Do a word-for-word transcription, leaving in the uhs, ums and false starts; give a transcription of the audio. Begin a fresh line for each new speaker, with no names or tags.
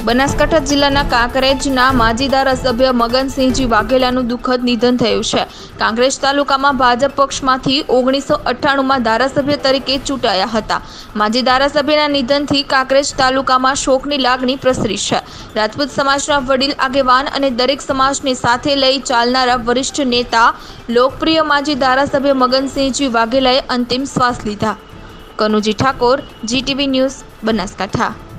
બનાસકાંઠા જિલ્લાના કાંકરેજના માજી ધારાસભ્ય મગનસિંહજી વાઘેલાનું દુઃખદ નિધન થયું છે। કાંકરેજ તાલુકામાં ભાજપ પક્ષમાંથી ઓગણીસો અઠ્ઠાણુંમાં ધારાસભ્ય તરીકે ચૂંટાયા હતા। માજી ધારાસભ્યના નિધનથી કાંકરેજ તાલુકામાં શોકની લાગણી પ્રસરી છે। રાજપૂત સમાજના વડીલ આગેવાન અને દરેક સમાજને સાથે લઈ ચાલનારા વરિષ્ઠ નેતા લોકપ્રિય માજી ધારાસભ્ય મગનસિંહજી વાઘેલાએ અંતિમ શ્વાસ લીધા। Kanuji Thakor, Zee TV news, Banaskantha.